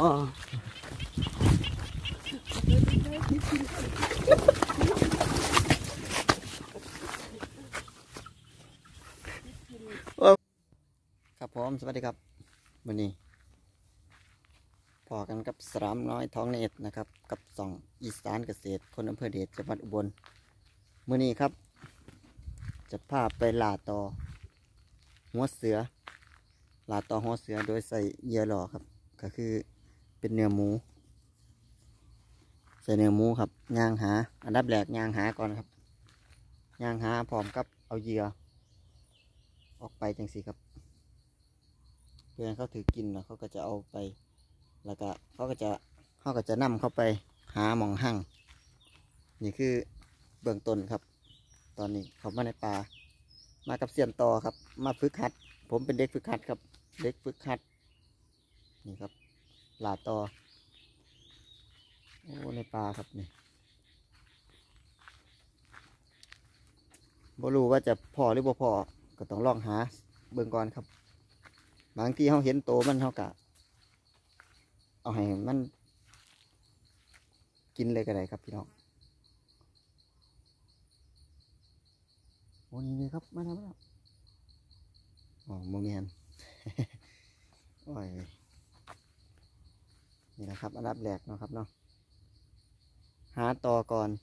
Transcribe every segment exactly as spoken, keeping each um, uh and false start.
อ๋อครับผมสวัสดีครับวันนี้พอกันกับสามน้อยท้องเนตรนะครับกับสองอีสานเกษตรคนอำเภอเดชจังหวัดอุบลมื้อนี้ครับจะพาไปล่าต่อหัวเสือล่าต่อหัวเสือโดยใส่เหยื่อหล่อครับก็คือเป็นเนื้อหมูใส่เนื้อหมูครับย่างหาอันดับแรกย่างหาก่อนครับย่างหาพร้อมกับเอาเหยื่อออกไปจังสิครับเพื่อนเขาถือกินแล้วเขาก็จะเอาไปแล้วก็เขาก็จะเขาก็จะนำเข้าไปหาหมองหั่งนี่คือเบื้องต้นครับตอนนี้เขามาในป่ามากับเสียนต่อครับมาฝึกหัดผมเป็นเด็กฝึกหัดครับเด็กฝึกหัดนี่ครับลาต่อโอ้ในป่าครับนี่บ่รู้ว่าจะพอหรือบ่พอก็ต้องลองหาเบื้องก่อนครับบางทีเขาเห็นโตมันเขากะเอาให้มันกินเลยก็ได้ครับพี่น้องโอ้นี่ครับมาแล้วมาแล้วอ๋อโมเมน โอ้ยนี่นะครับอันดับแรกเนาะครับเนาะหาต่อก่อน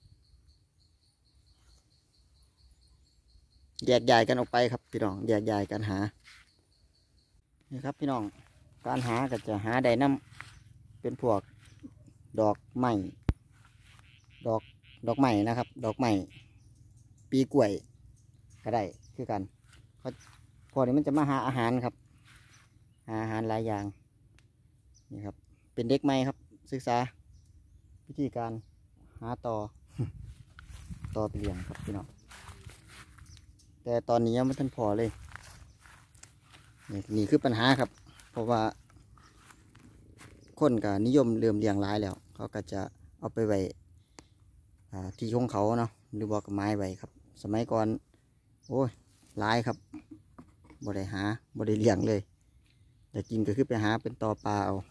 แยกย้ายกันออกไปครับพี่น้องแยกย้ายกันหานี่ครับพี่น้องการหาก็จะหาได้น้ำเป็นพวกดอกไม้ดอกดอกไม้นะครับดอกไม้ปีกล้วยก็ได้คือกันเพราะพอนี้มันจะมาหาอาหารครับหาอาหารหลายอย่างนี่ครับเป็นเด็กใหม่ครับศึกษาวิธีการหาต่อ ต่อไปเลี้ยงครับพี่น้องแต่ตอนนี้ยังไม่ทันพอเลยนี่นี่คือปัญหาครับเพราะว่าคนก็นิยมเริ่มเลี้ยงหลายแล้วเขาก็จะเอาไปไว้ที่ของเขาเนาะหรือว่ากับไม้ไว้ครับสมัยก่อนโอ้ยหลายครับบ่ได้หาบ่ได้เลี้ยงเลยแต่กินก็คือไปหาเป็นต่อปลาเอา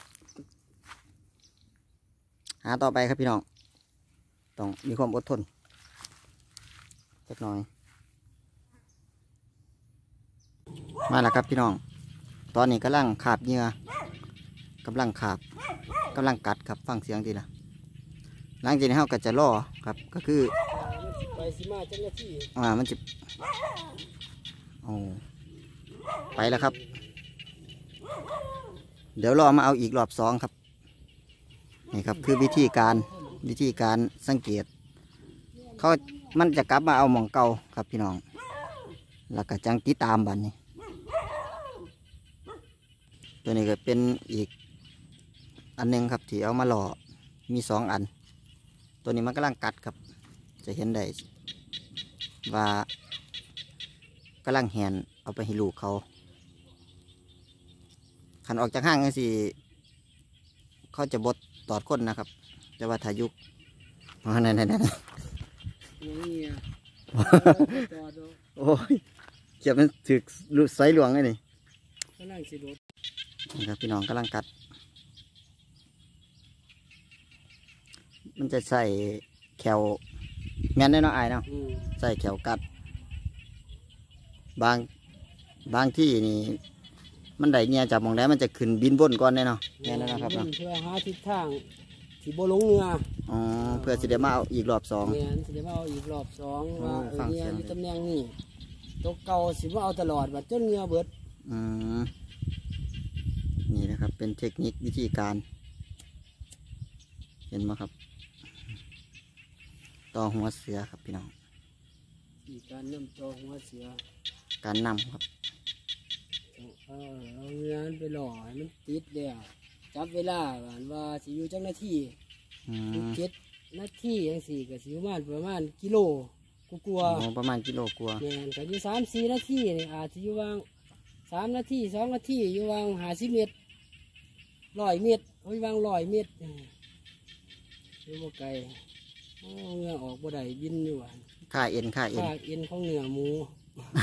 หาต่อไปครับพี่น้องต้องมีความอดทนสักหน่อยมาแล้วครับพี่น้องตอนนี้กำลังขาบเหยื่อกำลังขาบกำลังกัดครับฟังเสียงดีนะหลังจากนี้เราก็จะล่อครับก็คือไปสิมาจังหน้าที่อ่ามันจะโอ้ไปแล้วครับเดี๋ยวรอมาเอาอีกรอบสองครับนี่ครับคือวิธีการวิธีการสังเกตเขามันจะกลับมาเอาหม่องเก่าครับพี่น้องแล้วก็จังติดตามบัดนี้ตัวนี้ก็เป็นอีกอันนึงครับที่เอามาหล่อมีสองอันตัวนี้มันกำลังกัดครับจะเห็นได้ว่ากำลังแหนเอาไปให้ลูกเขาขันออกจากห้างสิเขาจะบดตอดก้นนะครับแต่ว่าทายุกนั่นนั่นนั่นโอ้ยเขียบมันถือไซหลวงไงนี่นี่ครับพี่น้องกำลังกัดมันจะใส่แขวแม่นได้เนาะไอ้เนาะใส่แขวกัดบางบางที่นี่มันได้เงียจากมองได้มันจะขึ้นบินบนก่อนได้เนาะแม่นนะครับเนาะเพื่อหาทิศทางที่โบลงเรืออ๋อเพื่อสิได้มาเอาอีกรอบสองเนี่ยสิได้มาเอาอีกรอบสองว่าเออเนี่ยอยู่ตำแหน่งนี้ตัวเก่าสิว่าเอาตลอดว่าจนเงือเบิดอืมนี่นะครับเป็นเทคนิควิธีการเห็นไหมครับต่อหัวเสือครับพี่น้องการนำต่อหัวเสือการนำครับเออเอาเงินไปหล่อมันติดเดียวจับเวลาว่าสิอยู่จังนาทีเจ็ดนาทีอย่างสี่กับสิประมาณประมาณกิโลกูกลัวประมาณกิโลกลัวเนี่ยกับอยู่สามสี่นาทีนี่อาจจะอยู่วางสามนาทีสองนาทีอยู่วางหาสิบเมตรร้อยเมตรโอ้ยวางร้อยเมตรอยู่บ่ไกลเงือออกบ่ได้บินอยู่วันค่าเอ็นค่าเอ็นค่าเอ็นของเนื้อหมู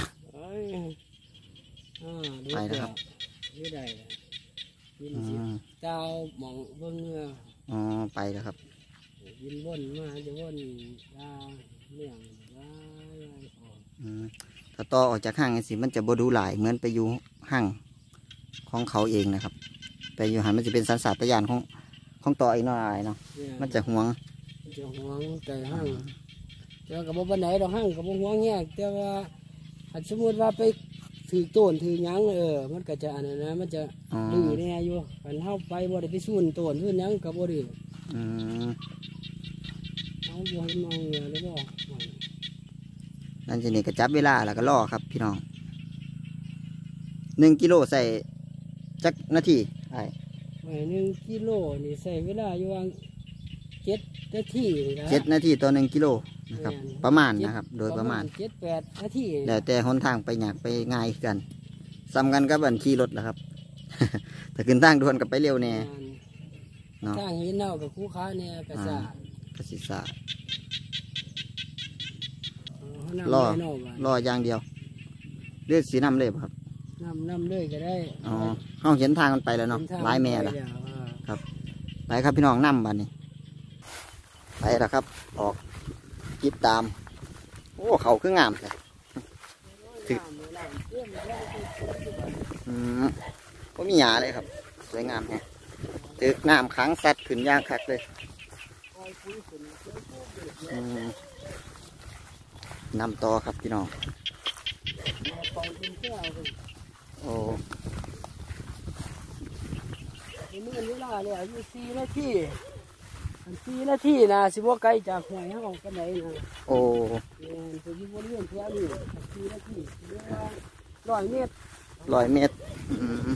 ไปนะครับบินสิเจ้าหมองเบิ่งเงืออ๋อไปแล้วครับยินวนมาจะวนดาเมี่ยงได้ออกอืมถ้าต่อออกจากห้างสิมันจะบ่ดูหลายเหมือนไปอยู่ห้างของเขาเองนะครับไปอยู่หันมันจะเป็นสันสัตยานของของต่ออีกหน่อยเนาะเนี่ยมันจะห่วงมันจะห่วงใจห้างแต่กับบ่ปานไหนดอกห้างกับบ่ห่วงแยกแต่ว่าถ้าสมมติว่าไปถือต้นถือหยังเออมันก็จะอันนั้นนะมันจะอ๋อดื้อแน่อยู่กันเฮาไปบ่ได้ไปสู้นต้นสู้หยังก็บ่ดื้ออืมเอาบ่ให้มองเงือเลยบ่นั่นจะนี่ก็จับเวลาแล้วก็ล่อครับพี่น้องหนึ่งกิโลใส่จักนาทีไอ้ไว้หนึ่งกิโลนี่ใช้เวลาอยู่ว่าเจ็ดนาทีนี่นะเจ็ดนาทีต่อหนึ่งกิโลนะครับแม่นประมาณนะครับ โดยประมาณเจ็ดแปดนาทีแล้วแต่หนทางไปยากไปง่ายคือกันซ้ำกันกับบันขี่รถแหละครับ ถ้าขึ้นทางด่วนก็ไปเร็วแน่เนาะทางหินเน่ากับคู่ค้าเนี่ยกระซ่ากสิสาเาน้ำรอไว้นอกบ้านรออย่างเดียวเลือดสีน้ำเลยบ่ครับน้ำน้ำเลยก็ได้อ๋อเฮาเห็นทางมันไปแล้วเนาะห็ทงหลายแม่ละไปวอ่าไปครับพี่น้องน้ำบัดนี้ไปแล้วครับ ออกจิบตาม โอ้เขาคืองามเลย ถึกน้ำเลยน้ำเชื่อมแล้วอืมก็มีหยาเลยครับ สวยงามแฮะตึกน้ำขังสัตว์ขึ้นยางคักเลยคอยคุยขึ้นเชื่อมปุ๊บเดือดอืมนำต่อครับพี่น้องมาปองเป็นแก้วเลยโอ้ในมือเวลาเนี่ยอายุสี่นาทีอันสี่นาทีนะสิบว่าไกลจากหวยห้องกันไหนนะโอ้เนี่ยจะอยู่บริเวณแถวนี้สี่นาทีเรียกว่าร้อยเมตรร้อยเมตรอืม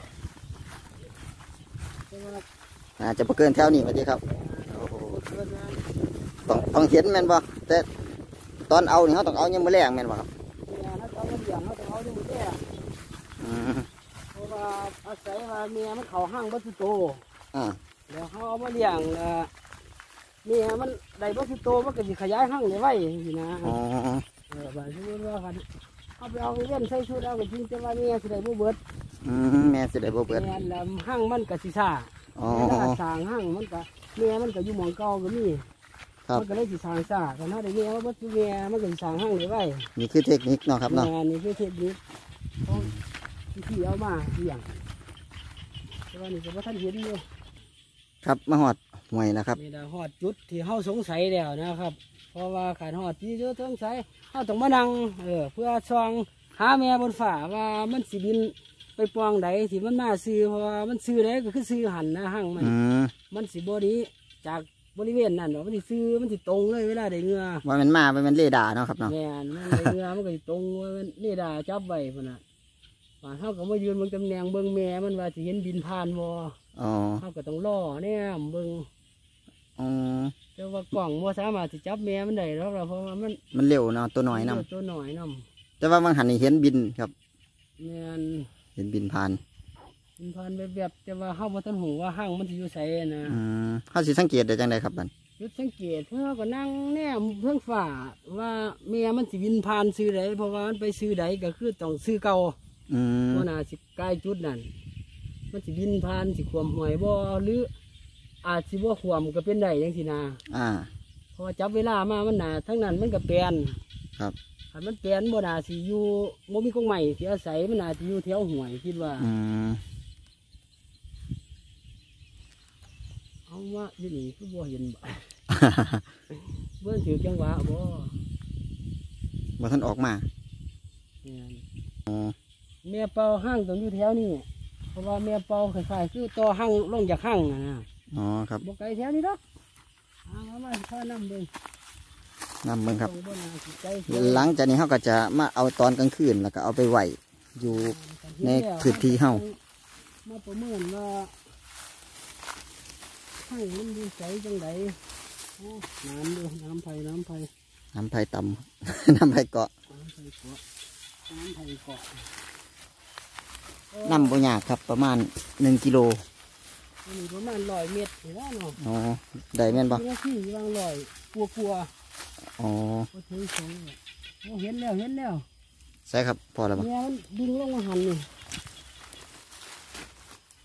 แต่ว่าน่าจะบ่เกินแถวนี้มาดีครับโอ้โหเกินนะต้องต้องเห็นแม่นบ่แต่ตอนเอานี่เขาต้องเอายังมือแรงแม่นบ่ครับเนี่ยถ้าเขาเลี้ยงเขาจะเอาได้หมดแก่อืมเพราะว่าอาศัยว่าเมียมันเขาห้างบัตุโตอ่าแล้วเขาเอามาเลี้ยงเอ่อเมียมันได้บัตุโตมันก็สิขยายห้างได้ไว้สินะอ๋อเออบางทีว่าคันเอาไปเอาเล่นใส่ชุดเอาก็จริงแต่ว่าเมียสิได้บ่เบิดอืมแม่สิได้บ่เบิดเมียแล้วห้างมันก็สิซ่าอ๋อเวลาสร้างห้างมันก็เมียมันก็อยู่หมองเก่าก็มีครับมันก็เลยสิสร้างซ่าแต่ถ้าได้เมียว่าบัตุเมียมันก็สิสร้างห้างได้ไว้นี่คือเทคนิคเนาะครับเนาะงานนี่คือเทคนิคของที่เอามาเลี้ยงแต่ว่านี่ก็บ่ทันเห็นอยู่ครับมาหอดห่วยแล้วครับนี่นะฮอดจุดที่เฮาสงสัยแล้วนะครับ เพราะว่าขาดฮอดที่เยอะสงสัยเฮาต้องมานั่งเออเพื่อส่องหาแม่บนฝ่าว่ามันสิบินไปปองใดที่มันมาซื้อเพราะว่ามันซื้อได้ก็คือซื้อหันนะห้างมันอืมมันสิบ่ดีจากบริเวณนั้นเนาะมันสิซื้อมันสิตรงเลยเวลาได้เงือว่ามันมาว่ามันเรดาร์เนาะครับเนาะแม่นมันได้เงือมันก็สิตรงว่ามันนี่ดาจับไว้พุ่นน่ะว่าเฮาก็มายืนเบิ่งตำแหน่งเบิ่งแม่มันว่าสิเห็นบินผ่านบ่อ๋อเฮาก็ต้องรอแนมเบิ่งอ๋อแต่ว่ากล่องบ่สามารถสิจับแม่มันได้หรอกล่ะเพราะว่ามันมันเร็วเนาะตัวน้อยนํตัวหน่อยนแต่ว่าบางหันนี่เห็นบินครับำแม่นเห็นบินผ่านมันพันแบบๆแต่ว่าเฮาบ่ทันหูว่าห้างมันสิอยู่ไสนะอืมเขาสิสังเกตได้จังไดครับบัดจุดสังเกตเพื่อก็นั่งแนมเพิ่งฝ่าว่าแม่มันสิบินผ่านซื้อใดเพราะว่ามันไปซื้อใดก็คือต้องซื้อเก่าอืมบ่น่าสิใกล้จุดนั้นมันสิบินผ่านสิขวมหวยบ่หรืออาจสิบ่ขวมก็เป็นได้จังซี่นะอ่าเพราะว่าจับเวลามามันหนาทั้งนั้นมันก็แปลนครับถ้ามันแปลนบ่น่าสิอยู่บ่มีกรงใหม่สิอาศัยมันน่าสิอยู่แถวหวยคิดว่าอืมเอาว่าอยู่นี่คือบ่เห็นบ่ เบิ่งถือจังหวะบ่บ่ท่านออกมาแม่นอ๋อแม่เป่าห้างต้องอยู่แถวนี้เพราะว่าแม่เป่าคล้ายๆคือต่อห้างลงจากห้างนะนะอ๋อครับบ่ไกลแถวนี้ดอกเอามามาข้าน้ำเบิ่งนำเบิ่งครับบ่น่าสิไกลหลังจากนี้เขาก็จะมาเอาตอนกลางคืนแล้วก็เอาไปไหวอยู่ ในพื้นที่เฮามาประเมินว่าห้างมันอยู่ไสจังไดโอ้น้ำดูน้ำไผ่น้ำไผ่น้ำไผ่ต่ำ น้ำไผ่เกาะน้ำไผ่เกาะน้ำไผ่เกาะน้ำบ่ยากครับ ประมาณหนึ่งกิโลอันนี้ประมาณร้อยเมตรเห็นว่าเนาะอ๋อได้แม่นบ่ที่ที่วางร้อยปัวปัวอ๋อๆก็ถือสองเนี่ยโอ้เห็นแล้วเห็นแล้วใช่ครับพอแล้วบ่เนี่ยมันดึงลงมาหันนี่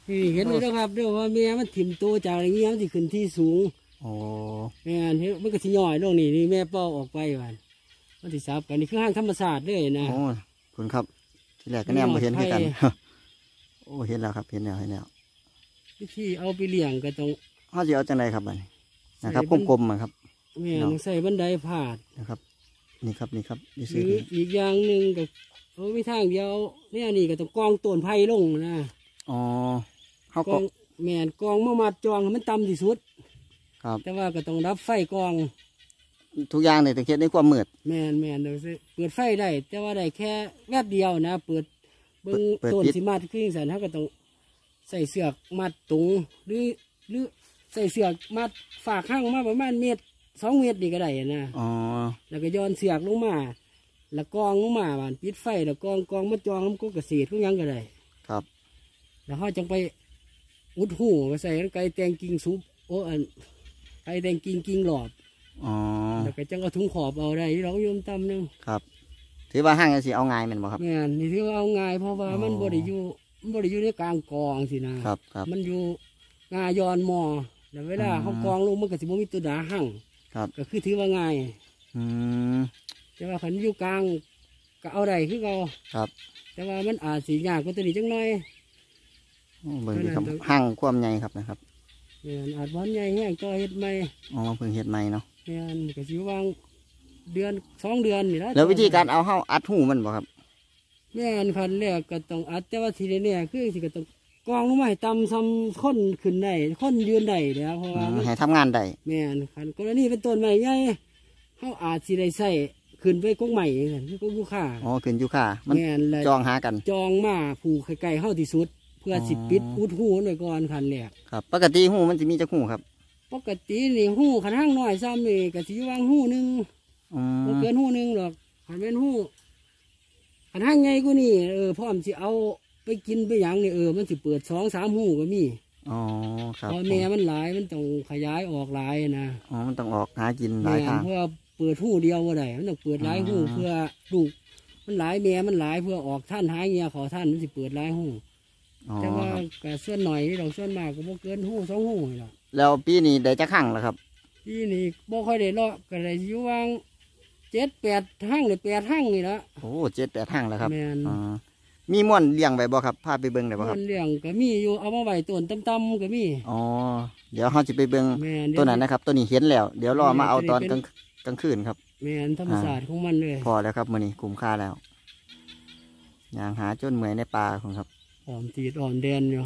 นี่เห็นเลยนะครับเดี๋ยวว่าแม่มันถิ่มตัวจากอย่างเงี้ยมันสิขึ้นที่สูงโอ้แม่นมันก็สิย่อยลงนี่นี่แม่เป้าออกไปวันมันสิซับกันนี่คือห้างธรรมศาสตร์เลยนะโอ้คุณครับที่แรกก็แนมมาเห็นคือกัน โอ้เห็นแล้วครับเห็นแล้วเห็นแล้ววิธีเอาไปเลี้ยงก็ต้องเขาจะเอาจังไรครับบัดนี้นะครับกลมๆมาครับแม่นใส่บันไดผาดนะครับ นี่ครับนี่ครับนี่หซื้รือ ออีกอย่างหนึ่งก็เอาไม่ทางเดียวเนี่ยนี่ก็ต้องกองต้นไผ่ลงนะอ๋อเขากก็องแม่นกองมามัดจองให้มันต่ำที่สุดครับแต่ว่าก็ต้องรับไฟกองทุกอย่างเนี่ยต้องเฮ็ดในความมืดแม่นแม่นเดี๋ยวสิเปิดไฟได้ แต่ว่าได้แค่แวบเดียวนะ เปิดเบิ้งเปิดต้นปิดสิมัดขึ้นสันเขาก็ต้องใส่เสือกมัดตุงหรือหรือใส่เสือกมัดฝากข้างมาประมาณเมตรสองเมตรนี่ก็ได้นะอ๋อแล้วก็ย้อนเสือกลงมา แล้วกองลงมาบานปิดไฟแล้วกองกองมาจองมันก็เกษตรทุกอย่างก็ได้ครับแล้วเขาจังไปอุดหูก็ใส่กันไก่แตงกิ่งซุปโอ้อันไก่แตงกิ่งกิ่งหลอดอ๋อแล้วก็จังเอาถุงขอบเอาได้เราโยมตำหนึงครับ ถือว่าห้างสิเอาง่ายแม่นบ่ครับแม่นนี่ถือว่าเอาง่ายเพราะว่าอ๋อมันบริอยู่มันบริอยู่ในกลางกองสินะครับครับมันอยู่งายอนมอแล้วเวลาอืมเขากองลงมันก็สิบ่มีตัวดาหั่งครับก็คือถือว่าง่ายอืมแต่ว่าขันอยู่กลางก็เอาได้คือเอาครับแต่ว่ามันอาจสิยากกว่าตัวนี้จังหน่อยโอ้เบิ่งดีครับขนาดนั้นห้างความใหญ่ครับนะครับแม่นอาจวันใหญ่แห้งต่อเฮ็ดใหม่อ๋อเพิ่งเฮ็ดใหม่เนาะแม่นก็สิวางเดือนสองเดือนนี่ละแล้ววิธีการเอาเฮาอัดหูมันบ่ครับแม่นคันแรกก็ต้องอัดแต่ว่าทีนี้คือสิก็ต้องกองลงมาให้ต่ำซ้ำค้นขึ้นได้ค้นยืนได้เด้อเพราะอืว่าม มันให้ทำงานได้แม่นคันกรณีเป็นต้นใหม่ใหญ่เขาอาจสิได้ใส่ขึ้นไปกงใหม่กันคือกงยูคาอ๋อขึ้นอยู่ค่ะ มันแม่นเลยจองหากันจองมาผูกไกลๆเข้าที่สุด เพื่อสิปิดอ๋ออุดหูหน่อยก่อนคันแรกครับ ปกติหูมันจะมีจักหูครับปกตินี่หูขันห้างน้อยซ้ำนี่ก็สิอยู่วางหูหนึงอืบ่มเกินหูหนึงหรอกขันเป็นหูขันห้างใหญ่กว่านี่เออพร้อมสิเอาไปกินไปหยังนี่เออมันสิเปิดสองสามหูก็มีอ๋อครับเพอแม่มันหลายมันต้องขยายออกหลายนะอ๋อมันต้องออกหากินหลายแม่ทางเพราะว่าเปิดหูเดียวก็ได้มันต้องเปิดหลายหูอ่าเพื่อลูกมันหลายแม่มันหลายเพื่อออกท่านหายเงียขอท่านมันสิเปิดหลายหูอ๋อแต่ว่าครับก็ส่วนหน่อยนี่เราส่วนมากก็บ่เกินหูสองหูนี่ล่ะแล้วปีนี้ได้จักครั้งแล้วครับที่นี่บ่ค่อยได้เลาะก็ได้อยู่วางเจ็ดแปดห้างหรือแปดห้างนี่ละโอ้เจ็ดแปดทางแล้วครับแม่นอ๋อมีม่วนเลี้ยงไว้บ่ครับพาไปเบิ่งได้บ่ครับมันเลี้ยงก็มีอยู่เอามาไว้ต้นต่ำๆก็มีอ๋อเดี๋ยวเราจะไปเบิ่งแม่นตัวนั้นนะครับ ตัวนี้เห็นแล้ว เดี๋ยวรอมาเอาตอนกลางกลางคืนครับแม่นธรรมศาสตร์ของมันเลยพอแล้วครับมื้อนี้คุ้มค่าแล้วยางหาจนเมื่อยในป่าของครับหอมตีดหอมแดนอยู่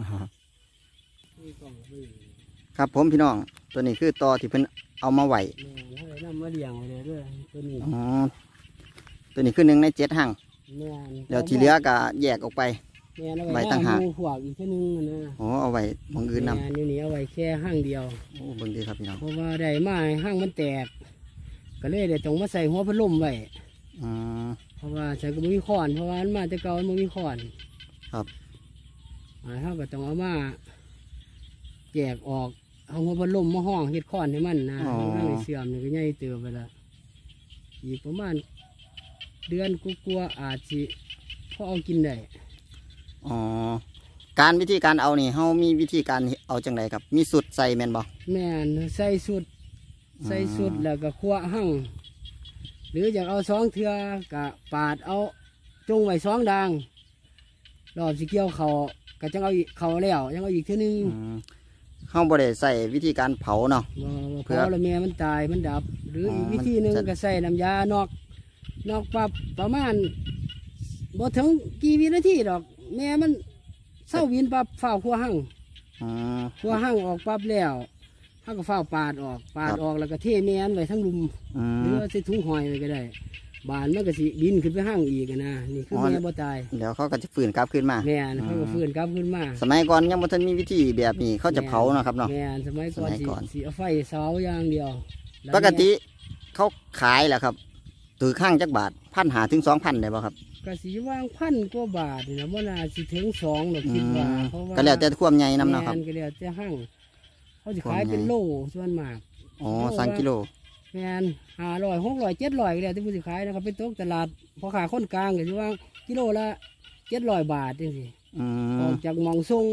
ครับผมพี่น้องตัวนี้คือตอที่เพิ่นเอามาไหวแม่นให้นำมาเลี้ยงไว้เลยเด้วยตัวนี้อ๋อตัวนี้คือหนึ่งในเจ็ดหั่งแม่นเดี๋ยวที่เหลือก็แยกออกไปแม่นเอาไว้ไว้ต่างหากหมูพวกอีกทีนึงนะอ๋อเอาไว้หมองอื่นนำแม่นอยู่นี่เอาไว้แค่ห้างเดียวโอ้เบิ่งดีครับพี่น้องเพราะว่าได้มาห้างมันแตก ก็เลยได้ต้องมาใส่หัวพัดลมไว้อืมเพราะว่าใส่ก็บ่มีขอนเพราะว่ามันมาแต่เก่ามันบ่มีขอนครับอ่าเขาก็ต้องเอามาแยกออกเอาหัวพัดลมมาห้องเฮ็ดขอนให้มันนะให้มันเสื่อมนี่ก็ใหญ่เติบไปละอีกประมาณเดือนกลัวาๆอาจสิพอเอากินได้อ๋อการวิธีการเอานี่เฮามีวิธีการเอาจังไดครับ มีสุดใส่แม่นบ่แม่นใส่สุดอืมใส่สุดแล้วก็คั่วหั่งหรืออยากเอาสองเทือกะปาดเอาจงไว้สองดังรอบสิเกี่ยวเขาก็จังเอาอีกเขาแล้วยังเอาอีกเท่านึงอืมเฮาบ่ได้ใส่วิธีการเผาเนาะบ่บ่เพื่พออแล้วแม่มันตายมันดับ หรืออออีกมันวิธีหนึ่งจะก็ใส่น้ำยานอกนอกปับประมาณบ่ถึงกี่วินาทีดอก แม่มันเศร้าวินปับฝ้าวคั่วหั่งอืมคั่วหั่งออกปับแล้วเขาก็ฝ้าวปาดออกปาดครับออกแล้วก็เทแม่นไว้ทั้งลุมอืหรือมว่าใส่ถุงหอยไว้ก็ได้ บานมันก็สิบินขึ้นไปหั่งอีกอะนะนี่คือออแม่บ่ตายเดี๋ยวเขาก็จะฟื้นกลับขึ้นมาแม่นเขาก็ฟื้นกลับขึ้นมาสมัยก่อนยังบ่ทันมีวิธีแบบนี้เขาจะเผาเนาะครับเนาะแม่นสมัยก่อนสมัยสิก่อนสิเอาไฟเสาอย่างเดียวแล้วปกติเขาขายแหละครับตือข้างจักบาทพันหาถึงสองพันได้บ่ครับก็สีวางพันกว่าบาทนี่นะว่าน่าสิถึงสองหรอกอืคิดว่ามเพราะว่าก็แล้วแต่ความใหญ่นำเนาะครับแม่ก็แล้วแต่หั่งเขาจะความขายเป็นใหญ่โลส่วนมากอ๋อสั่งกิโลแม่นห้าร้อยหกร้อยเจ็ดร้อยก็แล้วที่ผู้สิขายนะครับเป็นโต๊ะตลาดพอขาคนกลางก็จะว่ากิโลละเจ็ดร้อยบาทจังสิอืออมกจากหมองทรง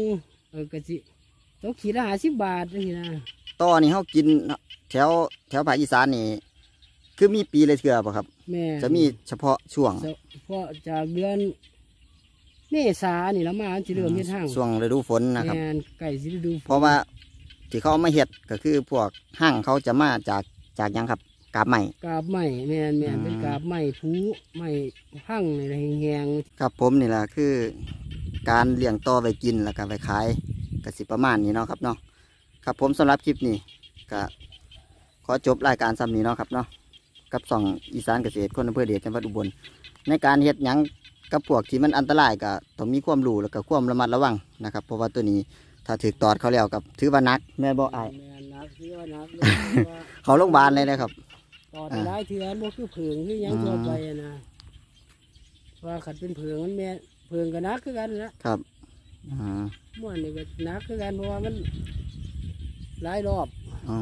เออกะสิตกขีดละห้าสิบบาทนี่นะต่อนี่เขากินแถวแถวภาคอีสานนี่คือมีปีเลยเถื่อป่ะครับแม่จะมีเฉพาะช่วงเพราะจากเดือนเมษานี่แล้วมาอันสิเริ่มเฮ็ดห้างช่วงฤดูฝนนะครับแม่นไก่สิฤดูฝนเพราะว่าที่เขาเอามาเห็ดก็คือพวกห้างเขาจะมาจากจากหยังครับกาบใหม่กาบไม้แม่นแม่นอืมเป็นกาบไม้ผูไม้พังนี่แหละแหงครับผมนี่แหละคือการเลี้ยงต่อไปกินแล้วก็ไปขายก็สิประมาณนี้เนาะครับเนาะครับผมสำหรับคลิปนี้ก็ขอจบรายการซ้ำนี้เนาะครับเนาะกับสองอีสานเกษตรคนอำเภอเดชจังหวัดอุบลในการเฮ็ดหยังกับพวกที่มันอันตรายก็ต้องมีความรู้แล้วก็ความระมัดระวังนะครับเพราะว่าตัวนี้ถ้าถือตอดเขาแล้วกับถือว่านักแม่นบ่ๆอายแม่นนักคือว่านักเลยว่าเขาโรงพยาบาลเลยนะครับตอดได้เถื่อนบ่คือเผิงคือหยังอืมทั่วไปอะนะว่าขัดเป็นเผิงมันแม่นเผิงก็นักคือกันนะครับอ่าม่วนนี่ก็นักคือกันเพราะว่ามันหลายรอบอ๋อ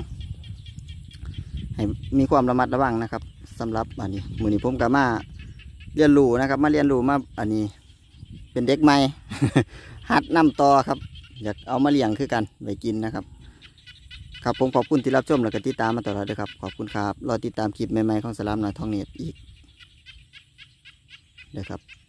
ให้มีความระมัดระวังนะครับสำหรับอันนี้มือนี้ผมก็มาเรียนรู้นะครับ มาเรียนรู้มาอันนี้เป็นเด็กใหม่ หัดนำต่อครับ อยากเอามาเลี้ยงคือกันไว้กินนะครับ ครับผมขอบคุณที่รับชมและก็ติดตามมาตลอดเลยครับขอบคุณครับรอติดตามคลิปใหม่ๆของสลามน้อยทองเน็ตอีกเด้อครับ